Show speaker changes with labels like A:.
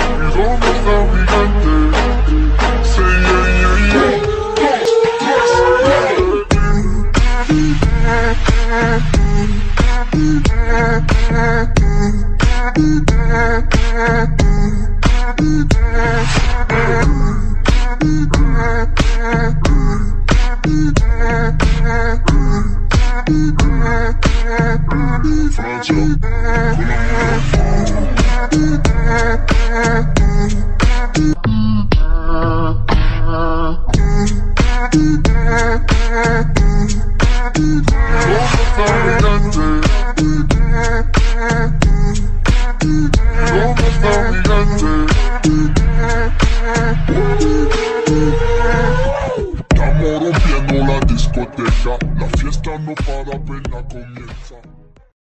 A: y somos navegantes. Say yeah, yeah, yeah. Estamos rompiendo la discoteca, la fiesta no para, apenas comienza.